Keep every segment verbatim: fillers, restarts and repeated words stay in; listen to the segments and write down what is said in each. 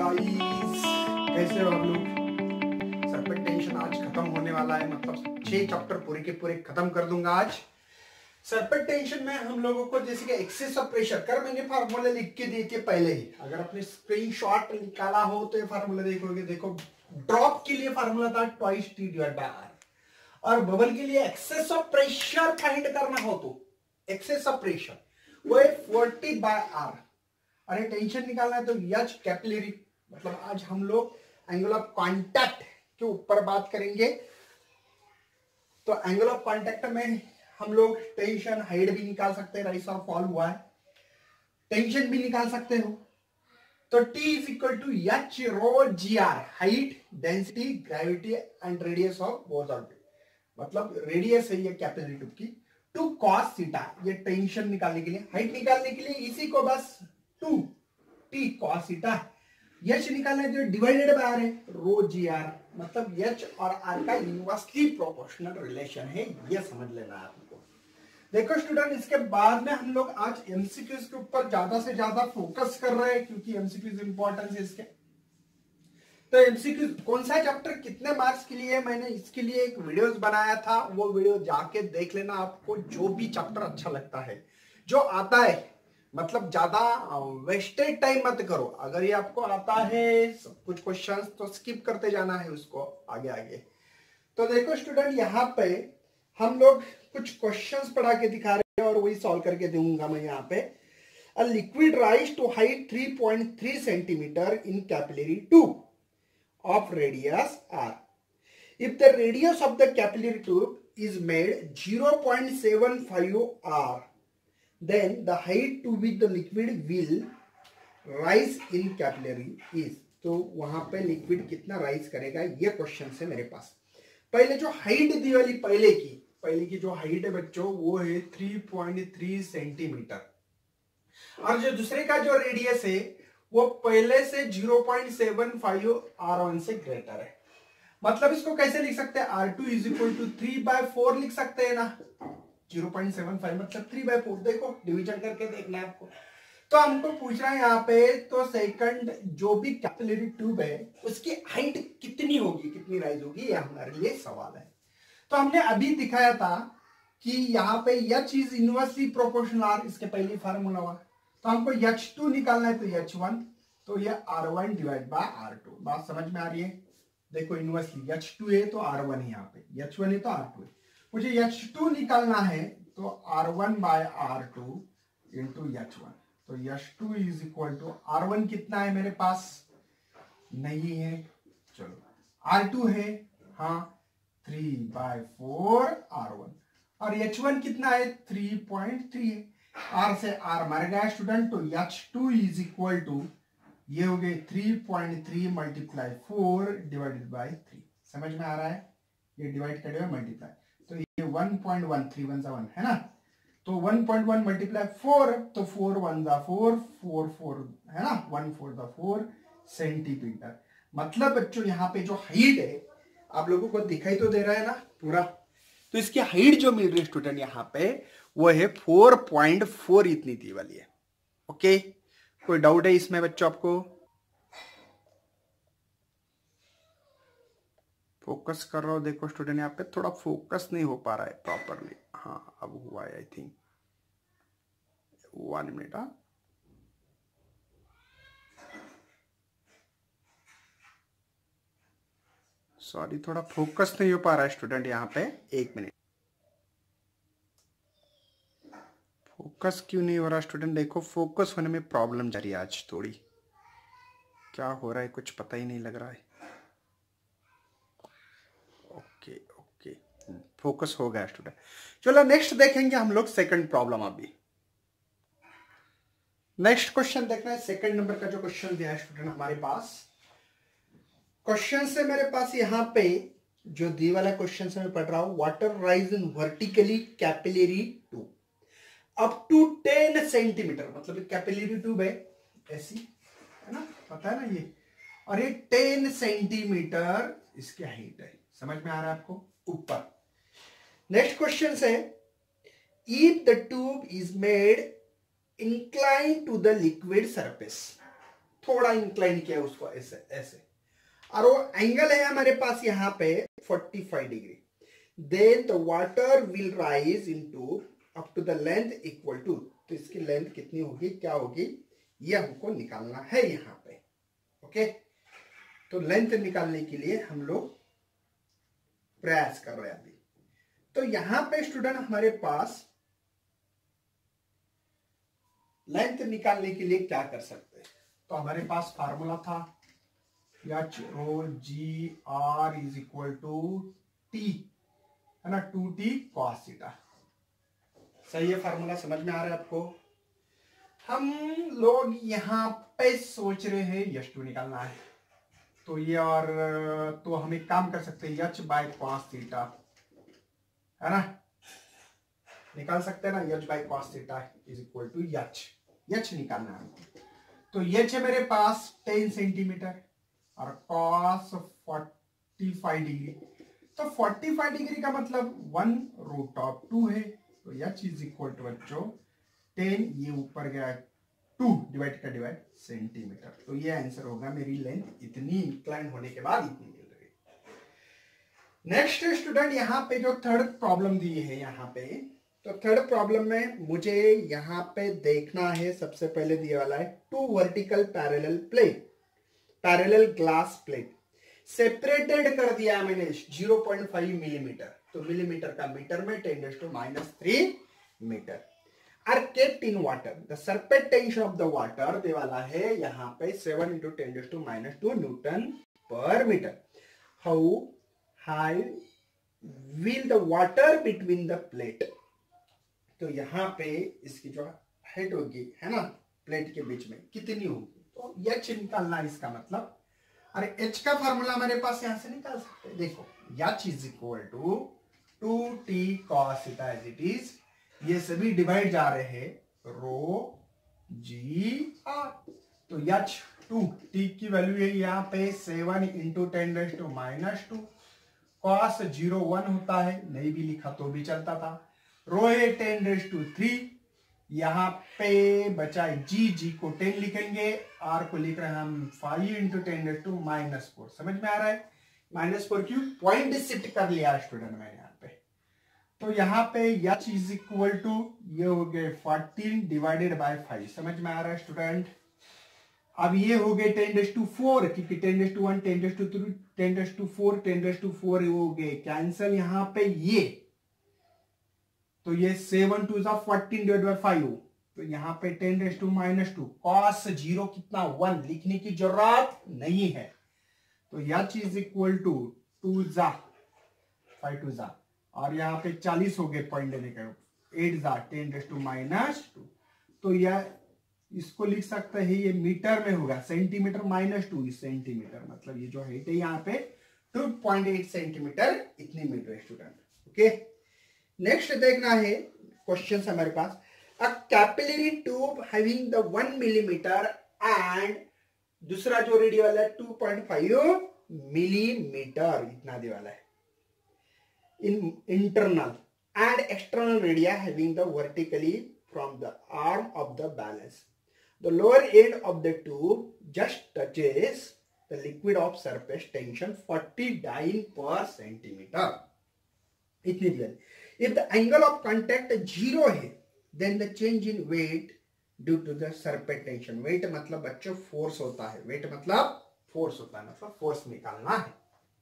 Guys, कैसे हो आप लोग? सरफेस टेंशन आज खत्म होने वाला है, मतलब छह चैप्टर पूरे के पूरे खत्म कर दूंगा आज। सरफेस टेंशन में हम लोगों को जैसे कि एक्सेस ऑफ प्रेशर कर मैंने फार्मूला लिख के दिए थे पहले ही, अगर आपने स्क्रीनशॉट निकाला हो तो ये फार्मूला देखोगे। देखो, ड्रॉप के लिए फार्मूला था twice T divide by R, और बबल के लिए एक्सेस ऑफ प्रेशर फाइंड करना हो तो एक्सेस ऑफ प्रेशर वो है फोर्टी बाय आर। अरे टेंशन निकालना है तो एच कैपिलरी, मतलब आज हम लोग एंगल ऑफ कांटेक्ट के ऊपर बात करेंगे। तो एंगल ऑफ कांटेक्ट में हम लोग टेंशन हाइट भी निकाल सकते हैं, राइज और फॉल हुआ है, टेंशन भी निकाल सकते हो। तो T is equal to H rho G R, height, density, gravity and radius of both object, मतलब रेडियस है ये कैपिलरी ट्यूब की, टू कॉस थीटा। ये टेंशन निकालने के लिए, हाइट निकालने के लिए इसी को बस two T cos theta, H निकालना है तो डिवाइडेड बाय आर है, रो जी आर, मतलब एच और आर का इनवर्सली प्रोपोर्शनल रिलेशन है, ये समझ लेना है आपको। देखो स्टूडेंट, इसके बाद में हम लोग आज एमसीक्यूज के ऊपर ज्यादा से ज्यादा फोकस कर रहे हैं, क्योंकि एमसीक्यूज इंपॉर्टेंस है इसके। तो एमसीक्यूज कौन सा चैप्टर कितने मार्क्स के लिए, मैंने इसके लिए एक वीडियोस बनाया था, वो वीडियो जाके देख लेना। आपको जो भी चैप्टर अच्छा लगता है, जो आता है, मतलब ज्यादा वेस्टेड टाइम मत करो। अगर ये आपको आता है कुछ क्वेश्चंस तो स्किप करते जाना है उसको आगे आगे। तो देखो स्टूडेंट, यहाँ पे हम लोग कुछ क्वेश्चंस पढ़ा के दिखा रहे हैं और वही सॉल्व करके दूंगा मैं। यहाँ पे a liquid rise to height three point three centimeter in capillary tube of radius r. If the radius of the capillary tube is made zero point seven five r, then the height to which the liquid will rise in capillary is. तो वहां पे liquid कितना rise करेगा, ये question है मेरे पास। पहले जो हाइट दी वाली पहले की पहले की जो हाइट है बच्चों, वो है थ्री पॉइंट थ्री सेंटीमीटर, और जो दूसरे का जो रेडियस है वो पहले से zero point seven five R one से ग्रेटर है। मतलब इसको कैसे लिख सकते हैं, R two is equal to three by four लिख सकते हैं ना। ज़ीरो पॉइंट सेवन फाइव मतलब थ्री बाय फोर, देखो डिवीजन करके देखना है आपको। तो हमको पूछ रहा है यहाँ पे, तो सेकंड जो भी कैपिलरी ट्यूब है उसकी हाइट कितनी होगी, कितनी राइज होगी, ये हमारे लिए सवाल है। तो हमने अभी दिखाया था कि यहाँ पे H is inversely proportional R, इसके पहले फार्मूला हुआ। तो हमको एच टू निकालना है तो एच वन, तो ये R one divide by R two. बात समझ में आ रही है? देखो इनवर्सली एच टू है तो आर वन है, यहाँ पे एच वन है तो आर टू है। मुझे एच टू निकालना है तो R one by R two into H one. तो H two is equal to, R one कितना है मेरे पास, नहीं है, चलो आर टू है, हाँ three by four R one, और एच वन कितना है, थ्री पॉइंट थ्री है। आर से आर मर गया स्टूडेंट, तो H two is equal to ये हो गए three point three multiply four divided by three. समझ में आ रहा है? ये डिवाइड कर दिया मल्टीप्लाई, तो ये one point one, three one जा वन है ना, तो one point one multiply four, तो फोर वन जा फोर, फोर फोर है ना, वन फोर जा फोर सेंटीमीटर। मतलब बच्चों यहाँ पे जो हाइट है आप लोगों को दिखाई तो दे रहा है ना पूरा, तो इसकी हाइट जो मिल रही है स्टूडेंट यहाँ पे वो है फोर पॉइंट फोर, इतनी दी वाली है। ओके, कोई डाउट है इसमें बच्चों आपको? फोकस कर रहा हूं, देखो स्टूडेंट यहाँ पे थोड़ा फोकस नहीं हो पा रहा है प्रॉपरली। हाँ अब हुआ है आई थिंक, वन मिनट। हाँ सॉरी, थोड़ा फोकस नहीं हो पा रहा है स्टूडेंट यहाँ पे, एक मिनट। फोकस क्यों नहीं हो रहा स्टूडेंट? देखो फोकस होने में प्रॉब्लम जा रही है आज थोड़ी, क्या हो रहा है कुछ पता ही नहीं लग रहा है। ओके ओके, फोकस हो गया स्टूडेंट। चलो नेक्स्ट देखेंगे हम लोग सेकंड प्रॉब्लम। अभी नेक्स्ट क्वेश्चन देखना है, सेकंड नंबर का जो क्वेश्चन दिया है स्टूडेंट हमारे पास। क्वेश्चन से मेरे पास यहाँ पे जो दी वाला क्वेश्चन से मैं पढ़ रहा हूं, water rise in vertically capillary tube up to ten centimeter, मतलब कैपिलरी ट्यूब है ऐसी, है ना, पता है ना ये, और ये टेन सेंटीमीटर इसकी हाइट है। समझ में आ रहा है आपको? ऊपर नेक्स्ट क्वेश्चन है, if the tube is made incline to the liquid surface, थोड़ा इंक्लाइन किया उसको ऐसे ऐसे, और वो एंगल है हमारे पास यहाँ पे पैंतालीस degree, then the water will rise into up to the length equal to, तो इसकी लेंथ कितनी होगी, क्या होगी, ये हमको निकालना है यहाँ पे। ओके, तो लेंथ निकालने के लिए हम लोग प्रयास कर रहे हैं अभी। तो यहां पे स्टूडेंट हमारे पास लेंथ निकालने के लिए क्या कर सकते हैं, तो हमारे पास फार्मूला था H rho G R is equal to T, है ना, टू टी कॉस थीटा। सही है, फार्मूला समझ में आ रहा है आपको। हम लोग यहाँ पे सोच रहे हैं एच टू निकालना है, तो ये और तो हम एक काम कर सकते हैं, एच बाय कॉस थीटा, है ना, निकाल सकते हैं ना, H by cos theta is equal to H, H निकालना है हमको। तो एच है मेरे पास टेन सेंटीमीटर और कॉस पैंतालीस डिग्री, तो पैंतालीस डिग्री का मतलब वन रूट ऑफ टू है, तो एच इज इक्वल टू बच्चों टेन, ये ऊपर गया टू डिवाइड का डिवाइड सेंटीमीटर, तो ये आंसर होगा, मेरी लेंथ इतनी इंक्लाइन होने के बाद इतनी मिल रही। नेक्स्ट स्टूडेंट यहाँ पे जो थर्ड प्रॉब्लम दी है यहाँ पे, तो थर्ड प्रॉब्लम में मुझे यहाँ पे देखना है, सबसे पहले दिया वाला है two vertical parallel plate, parallel glass plate separated कर दिया है मैंने ज़ीरो पॉइंट फाइव मिलीमीटर, तो मिलीमीटर का मीटर में ten raise to minus three meter, are kept in water. The surface tension of the water दे वाला है यहाँ पे seven into ten to minus two newton per meter. How high will the water between the plate? तो यहाँ पे इसकी जो हेड होगी, है ना, प्लेट के बीच में कितनी होगी, तो एच निकालना है इसका मतलब। अरे एच का फार्मूला हमारे पास यहाँ से निकाल सकते हैं, देखो H is equal to two T cos theta as it is, ये सभी डिवाइड जा रहे हैं रो जी आर, तो एच टू टी की वैल्यू है यहाँ पे seven into ten raise to minus two, cos zero one होता है, नहीं भी लिखा तो भी चलता था, रो है टेन रेज़ टू थ्री, यहाँ पे बचा जी, जी को टेन लिखेंगे, आर को लिख रहे हैं हम five into ten raise to minus four, समझ में आ रहा है, माइनस फोर क्यों, पॉइंट शिफ्ट कर लिया स्टूडेंट मैंने यहाँ पे, तो यहाँ पे एच इज इक्वल टू ये हो गए फोर्टीन डिवाइडेड बाय फाइव, समझ में आ रहा है स्टूडेंट। अब ये हो गए टेन रेज़ टू फोर, क्योंकि ten raise to one, ten raise to three, ten raise to four, ten raise to four हो गए कैंसिल, यहाँ पे ये, तो ये सेवन टू जा फोर्टीन डिवाइड बाय फाइव, तो यहाँ पे ten raise to minus two, cos zero कितना वन, लिखने की जरूरत नहीं है, तो H is equal to two जा फाइव टू जा, और यहाँ पे चालीस हो गए पॉइंट लेने का, एट जा ten raise to minus two, तो यह इसको लिख सकते हैं, ये मीटर में होगा, सेंटीमीटर माइनस टू सेंटीमीटर, मतलब ये जो हाइट है यहाँ पे टू पॉइंट एट सेंटीमीटर इतनी मिल रही है स्टूडेंट। ओके, नेक्स्ट देखना है क्वेश्चन हमारे पास, a capillary tube having the one millimeter and दूसरा जो रेडी वाला है टू पॉइंट फाइव मिलीमीटर इतना दे वाला है, in internal and external radii having the vertically from the arm of the balance. The lower end of the tube just touches the liquid of surface tension forty dyne per centimeter. इतनी देर, if the angle of contact zero है, then the change in weight due to the surface tension. weight मतलब बच्चों force होता है, weight मतलब force होता है, मतलब force निकालना है।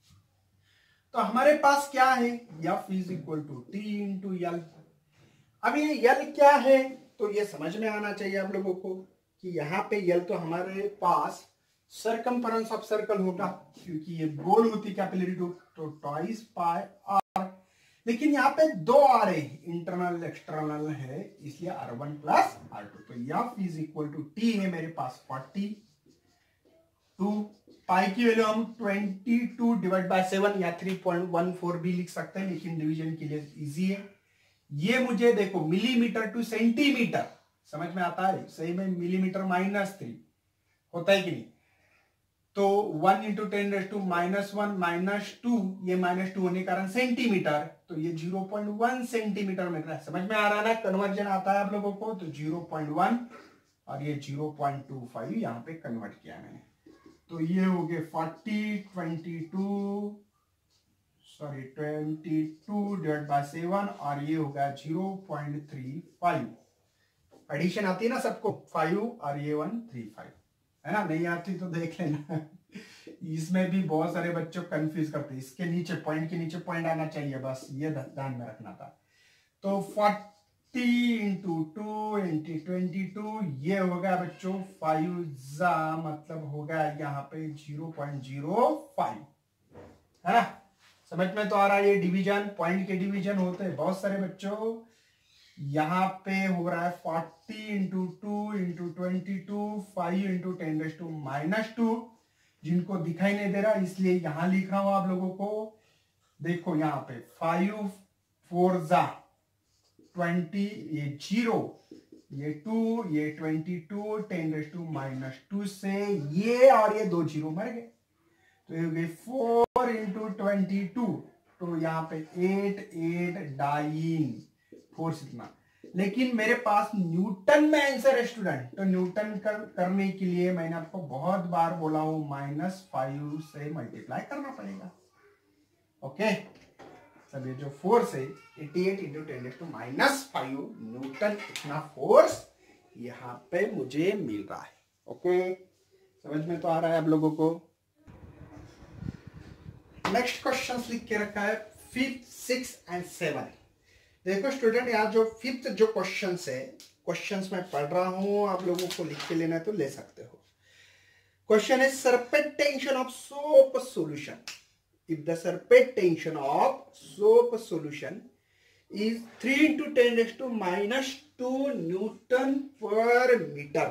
तो हमारे पास क्या है, F is equal to T into L. अब ये एल क्या है, तो ये समझ में आना चाहिए आप लोगों को कि यहाँ पे एल तो हमारे पास सरकमफरेंस ऑफ सर्कल होगा, क्योंकि ये गोल होती कैपिलरी ट्यूब, तो ट्वाइस पाई आर, लेकिन यहाँ पे दो आर है, इंटरनल एक्सटर्नल है, इसलिए R one plus R two, तो F is equal to T है मेरे पास फोर्टी टू, पाई की वैल्यू हम twenty two divide by seven या थ्री पॉइंट वन फोर भी लिख सकते हैं, लेकिन डिवीजन के लिए इजी है। ये मुझे देखो मिलीमीटर टू सेंटीमीटर समझ में आता है, सही में मिलीमीटर माइनस थ्री होता है कि नहीं, तो one into ten raise to minus one minus two, ये माइनस टू होने के कारण सेंटीमीटर, तो ये ज़ीरो पॉइंट वन सेंटीमीटर मिल रहा है, समझ में आ रहा है ना, कन्वर्जन आता है आप लोगों को, तो ज़ीरो पॉइंट वन और ये जीरो पॉइंट टू फाइव यहाँ पे कन्वर्ट किया मैंने, तो ये हो गए forty twenty two sorry twenty two divide by seven, और ये होगा zero point three five. Addition आती है ना सबको, फाइव और ये वन थ्री फाइव, है ना? नहीं आती तो देख लेना। इसमें भी बहुत सारे बच्चों कंफ्यूज करते हैं, इसके नीचे पॉइंट के नीचे पॉइंट आना चाहिए, बस ये ध्यान में रखना था। तो forty into two into twenty two, ये होगा बच्चों फाइव जा मतलब होगा यहाँ पे जीरो पॉइंट जीरो फाइव, है ना? समझ में तो आ रहा है? ये डिवीजन, पॉइंट के डिवीजन होते हैं बहुत सारे बच्चों। यहाँ पे हो रहा है forty into two into twenty two, five into ten raise to minus two, जिनको दिखाई नहीं दे रहा इसलिए यहां लिख रहा हूं आप लोगों को। देखो यहाँ पे फाइव फोर जा ट्वेंटी, ये जीरो, ये टू, ये twenty two, ten raise to minus two से ये और ये दो जीरो मर गए, तो ये हो गई फोर इंटू ट्वेंटी टू, तो यहाँ पे एट एट डाइन फोर्स इतना। लेकिन मेरे पास न्यूटन में आंसर है स्टूडेंट, तो न्यूटन कर, करने के लिए मैंने आपको बहुत बार बोला हूं माइनस फाइव से मल्टीप्लाई करना पड़ेगा। ओके, सब ये जो फोर्स है eighty eight into ten to minus five newton, इतना फोर्स यहाँ पे मुझे मिल रहा है। ओके, समझ में तो आ रहा है आप लोगों को? नेक्स्ट क्वेश्चन लिख के रखा है फिफ्थ, सिक्स एंड सेवन। देखो स्टूडेंट, यहाँ जो फिफ्थ जो क्वेश्चन है, क्वेश्चंस मैं पढ़ रहा हूं, आप लोगों को लिख के लेना है तो ले सकते हो। क्वेश्चन है surface tension of soap solution. If the surface tension of soap solution is three into ten raise to minus two newton per meter,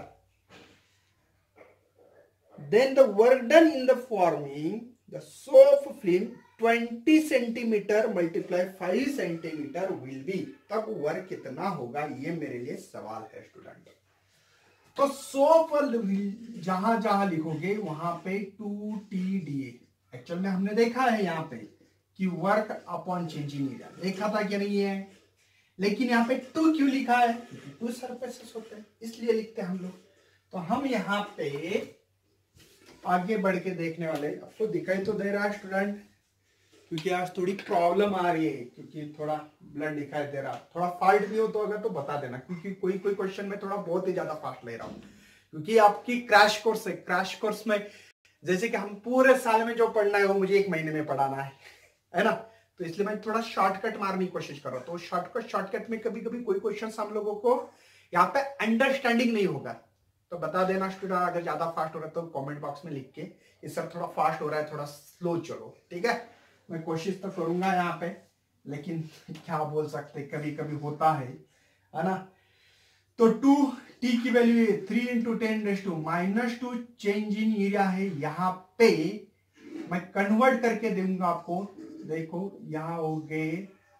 then the work done in the forming the soap film twenty centimeter multiply five centimeter will be, तब work कितना होगा, ये मेरे लिए सवाल है student. तो soap जहां जहां लिखोगे वहां पे two T D A, actual में हमने देखा है यहाँ पे कि वर्क अपॉन चेंजिंग एरिया, देखा था कि नहीं है? लेकिन यहाँ पे टू क्यों लिखा है? टू सरफेसेस होते हैं इसलिए लिखते हैं हम लोग। तो हम यहाँ पे आगे बढ़ के देखने वाले, आपको दिखाई तो दे रहा है स्टूडेंट, क्योंकि आज थोड़ी प्रॉब्लम आ रही है, क्योंकि थोड़ा ब्लर दिखाई दे रहा, थोड़ा फाल्ट भी हो तो अगर तो बता देना, क्योंकि कोई कोई क्वेश्चन में थोड़ा बहुत ही ज्यादा फास्ट ले रहा हूँ, क्योंकि आपकी क्रैश कोर्स है। क्रैश कोर्स में जैसे कि हम पूरे साल में जो पढ़ना है वो मुझे एक महीने में पढ़ाना है, है ना? तो इसलिए मैं थोड़ा शॉर्टकट मारने की कोशिश कर रहा हूँ। तो शॉर्टकट शॉर्टकट में कभी कभी कोई क्वेश्चन हम लोगों को यहाँ पे अंडरस्टैंडिंग नहीं होगा, तो बता देना स्टूडेंट। अगर ज्यादा फास्ट हो रहा है तो कमेंट बॉक्स में लिख के, ये सर थोड़ा फास्ट हो रहा है, थोड़ा स्लो चलो, ठीक है? मैं कोशिश तो करूंगा यहाँ पे, लेकिन क्या बोल सकते, कभी कभी होता है, है ना? तो टू टी की वैल्यू है three into ten raise to minus two, change in area है। यहाँ पे मैं कन्वर्ट करके दूंगा आपको। देखो यहाँ हो गए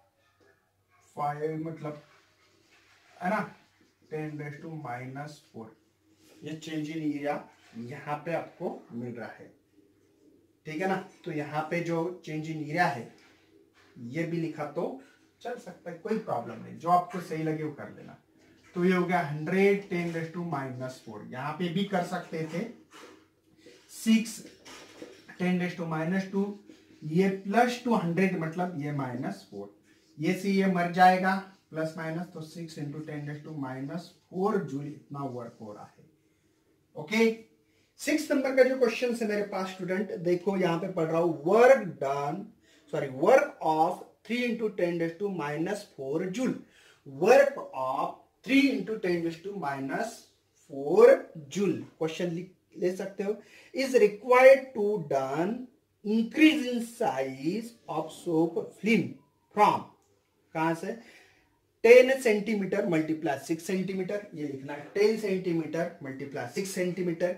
फाइव, मतलब है ना, ten raise to minus four, ये चेंज इन एरिया यहाँ पे आपको मिल रहा है, ठीक है ना? तो यहाँ पे जो चेंज इन एरिया है ये भी लिखा तो चल सकता है, कोई प्रॉब्लम नहीं, जो आपको सही लगे वो कर लेना। तो ये हो गया hundred ten raise to minus four, यहाँ पे भी कर सकते थे six ten raise to minus two, ये प्लस टू हंड्रेड मतलब ये माइनस फोर, ये से ये मर जाएगा प्लस माइनस, तो six into ten raise to minus four joule इतना वर्क हो रहा है। ओके, सिक्स नंबर का जो क्वेश्चन है मेरे पास स्टूडेंट, देखो यहाँ पे पढ़ रहा हूं, work done sorry work of three into ten raise to minus four joule, work of three into ten raise to minus four joule, question ले सकते हो, is required to done increase in size of soap film from, कहां से, ten centimeter multiply six centimeter, ये लिखना है ten centimeter multiply six centimeter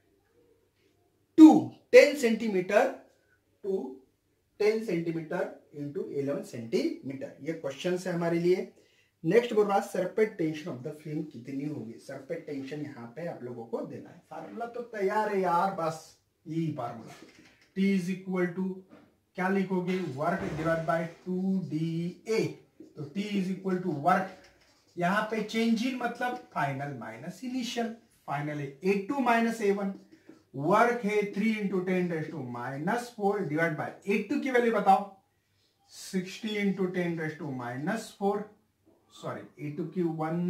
to ten centimeter to ten centimeter into eleven centimeter, ये question है हमारे लिए। Next बोल रहा है surface tension of the film कितनी होगी, सरफेस टेंशन यहाँ पे आप लोगों को देना है। फार्मूला तो तैयार है यार, बस यही formula, T is equal to क्या लिखोगे, work divide by two D A, तो T is equal to work, यहाँ पे चेंज इन मतलब फाइनल माइनस इनिशियल, फाइनल है A two minus A one, work है three into ten raise to minus four divide by A two की value बताओ, sixty into ten raise to minus four, sorry A two की one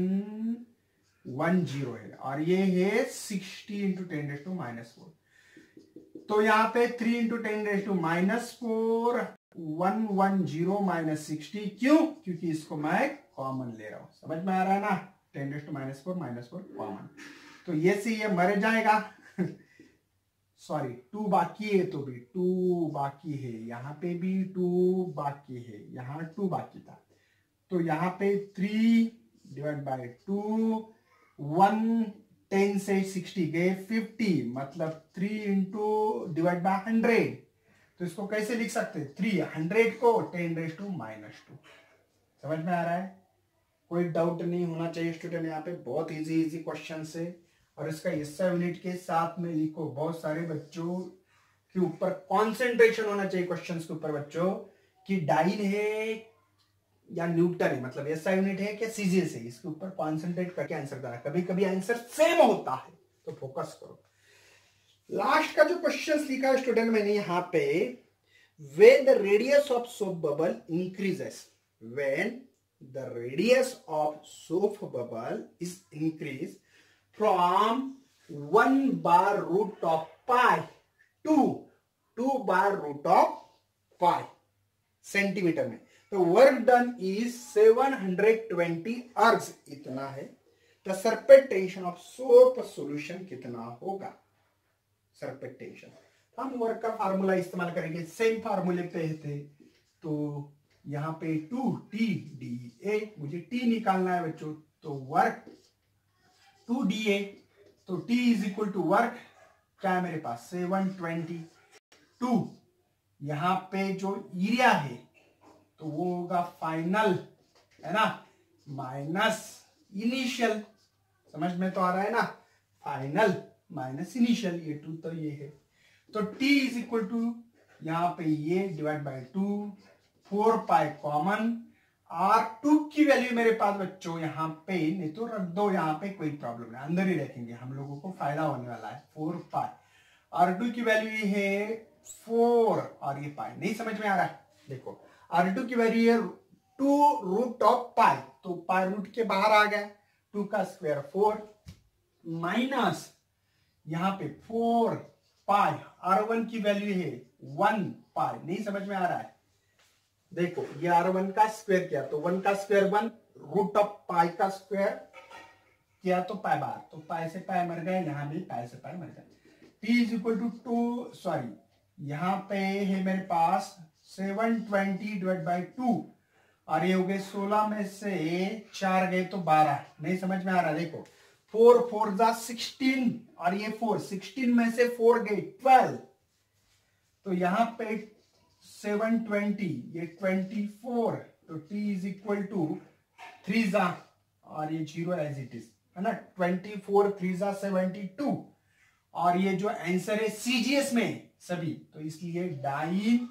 one zero है और ये है sixty into ten raise to minus four. तो यहाँ पे three into ten raise to minus four, one one zero minus sixty, क्यों? क्योंकि इसको मैं कॉमन ले रहा हूं, समझ में आ रहा है ना, ten raise to minus four minus four common, तो ये से ये मर जाएगा सॉरी टू बाकी है तो भी टू बाकी है, यहाँ पे भी टू बाकी है, यहाँ टू बाकी था, तो यहाँ पे three divide by two, one ten से सिक्सटी गए फिफ्टी, मतलब three into divide by hundred, तो इसको कैसे लिख सकते हैं, थ्री हंड्रेड को ten raise to minus two. समझ में आ रहा है? कोई डाउट नहीं होना चाहिए स्टूडेंट, यहाँ पे बहुत इजी इजी क्वेश्चन है और इसका हिस्सा यूनिट के साथ में लिखो, बहुत सारे बच्चों के ऊपर कंसंट्रेशन होना चाहिए क्वेश्चंस के ऊपर बच्चों, कि डाइन है या न्यूटन है, मतलब ऐसा यूनिट है क्या सीजीएस है, इसके ऊपर कॉन्सेंट्रेट करके आंसर करना, कभी कभी आंसर सेम होता है तो फोकस करो। लास्ट का जो क्वेश्चन लिखा है स्टूडेंट मैंने यहाँ पे, when the radius of soap bubble increases, when the radius of soap bubble is increase from one bar root of pi to two bar root of pi centimetre में, तो work done is seven hundred twenty ergs, इतना है। The surface tension of soap solution कितना होगा, surface tension. हम work का formula इस्तेमाल करेंगे, सेम फार्मूले पे थे, तो यहाँ पे टू टी डी ए, मुझे टी निकालना है बच्चों, तो वर्क टू डी ए, तो T is equal to work क्या है मेरे पास सेवन ट्वेंटी टू, यहाँ पे जो एरिया है तो वो होगा फाइनल, है ना, माइनस इनिशियल, समझ में तो आ रहा है ना, फाइनल माइनस इनिशियल, ये टू तो ये है, तो t इज इक्वल टू यहाँ पे ये divide by two, four pi common, R two की वैल्यू मेरे पास बच्चों यहाँ पे नहीं तो रख दो, यहाँ पे कोई प्रॉब्लम नहीं, अंदर ही रखेंगे, हम लोगों को फायदा होने वाला है, फोर पाई, आर टू की वैल्यू ये है फोर और ये पाई, नहीं समझ में आ रहा है, देखो आर टू की वैल्यू है टू रूट ऑफ पाई, तो पाई रूट के बाहर आ गया, टू का स्क्वायर फोर माइनस यहाँ पे फोर पाई, आर वन की वैल्यू है वन पाई, नहीं समझ में आ रहा है, देखो ये आर वन का स्क्वायर किया तो वन का square one, root of pi का स्क्वायर किया तो पाई बार, तो पाई से पाई मर गए, यहाँ भी पाई से पाई मर गए, T is equal to two, sorry यहाँ पे है मेरे पास seven twenty divide by two, और ये हो गए सोलह में से चार गए तो बारह, नहीं समझ में आ रहा, देखो फोर फोर जा सिक्सटीन और ये फोर, सिक्सटीन में से फोर गए ट्वेल्व, तो यहाँ पे सेवन ट्वेंटी, ये ट्वेंटी फोर, तो t is equal to three जा और ये जीरो एज इट इज, है ना, ट्वेंटी फोर थ्री जा सेवेंटी टू, और ये जो आंसर है सीजीएस में सभी, तो इसलिए dyne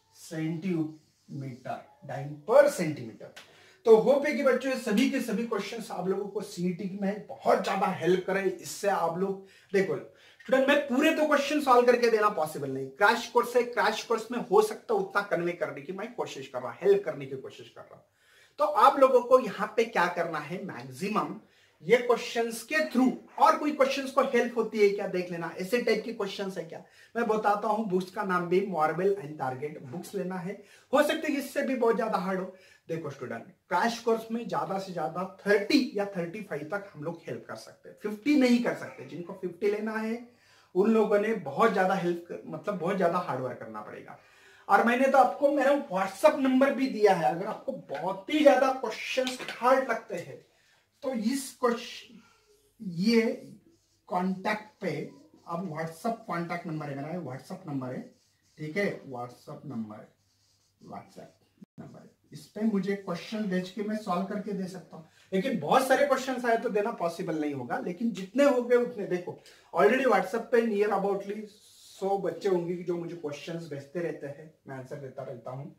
centimetre, dyne per centimetre. तो होप है कि बच्चों ये सभी के सभी क्वेश्चंस आप लोगों को सीईटी में बहुत ज्यादा हेल्प करें, इससे आप लोग देखो स्टूडेंट, मैं पूरे तो क्वेश्चन सॉल्व करके देना पॉसिबल नहीं, क्रैश कोर्स है, क्रैश कोर्स में हो सकता उतना कन्वे करने की मैं कोशिश कर रहा हूं, हेल्प करने की कोशिश कर रहा हूं, तो आप लोगों को यहाँ पे क्या करना है, मैक्सिमम ये क्वेश्चंस के थ्रू, और कोई क्वेश्चंस को हेल्प होती है क्या देख लेना, ऐसे टाइप के क्वेश्चंस है क्या, मैं बताता हूं, बुक्स का नाम भी मार्बल एंड टारगेट बुक्स लेना है, हो सकता है इससे भी बहुत ज्यादा हार्ड हो। देखो स्टूडेंट, क्रैश कोर्स में ज्यादा से ज्यादा थर्टी या थर्टी फाइव तक हम लोग हेल्प कर सकते हैं, फिफ्टी नहीं कर सकते, जिनको फिफ्टी लेना है उन लोगों ने बहुत ज्यादा हेल्प, मतलब बहुत ज्यादा हार्डवर्क करना पड़ेगा। और मैंने तो आपको मेरा व्हाट्सएप नंबर भी दिया है, अगर आपको बहुत ही ज्यादा क्वेश्चंस हार्ड लगते हैं तो इस क्वेश्चन ये कांटेक्ट पे अब व्हाट्सएप कांटेक्ट नंबर है मेरा, व्हाट्सएप नंबर है, ठीक है, व्हाट्सएप नंबर व्हाट्सएप नंबर है, इस पे मुझे क्वेश्चन भेज के मैं सॉल्व करके दे सकता हूँ, लेकिन बहुत सारे क्वेश्चन आए तो देना पॉसिबल नहीं होगा, लेकिन जितने हो गए उतने, देखो ऑलरेडी व्हाट्सएप पे नियर अबाउटली सौ बच्चे होंगे जो मुझे क्वेश्चंस भेजते रहते हैं, मैं आंसर देता रहता हूँ,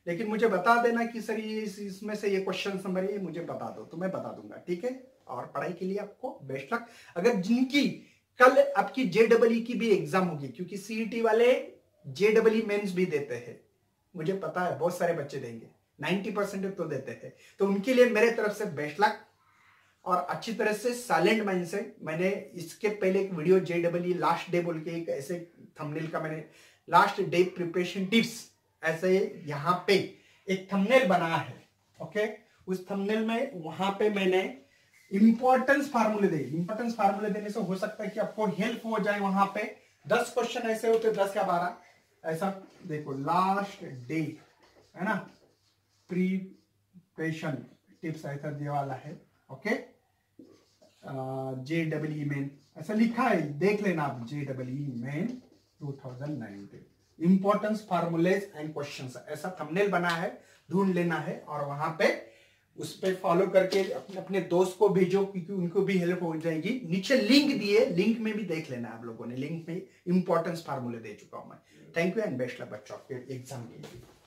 लेकिन मुझे बता देना कि सर ये इस, इसमें से ये क्वेश्चन नंबर ये मुझे बता दो, तो मैं बता दूंगा, ठीक है। और पढ़ाई के लिए आपको बेस्ट लक। अगर जिनकी कल आपकी जे डबल ई की भी एग्जाम होगी, क्योंकि सीईटी वाले जे डबल ई मेंस भी देते हैं, मुझे पता है बहुत सारे बच्चे देंगे, नाइन्टी परसेंट तो देते हैं, तो उनके लिए मेरे तरफ से बेस्ट लक। और अच्छी तरह से साइलेंट माइंड से, मैंने इसके पहले एक video J double E last day बोल के एक ऐसे थंबनेल का मैंने लास्ट डे प्रिपरेशन टिप्स ऐसे यहाँ पे एक थंबनेल बना है, ओके। उस थंबनेल में वहां पे मैंने इंपॉर्टेंस फार्मूले दे, इंपॉर्टेंस फार्मूले देने से हो सकता है कि आपको हेल्प हो जाए। वहां पे दस क्वेश्चन ऐसे होते, दस या बारह ऐसा, देखो लास्ट डे है ना, प्रिपरेशन टिप्स ऐसा दिया वाला है, okay. J double E main ऐसा लिखा है, देख लेना आप, J double E main two thousand nineteen importance formulas and questions, ऐसा थंबनेल बना है, ढूंढ लेना है और वहां पे उस पे फॉलो करके अपने अपने दोस्त को भेजो, क्योंकि उनको भी हेल्प हो जाएगी। नीचे लिंक दिए, लिंक में भी देख लेना आप लोगों ने, लिंक में इंपॉर्टेंस फार्मूले दे चुका हूं मैं। Thank you and best luck बच्चों के एग्जाम के लिए।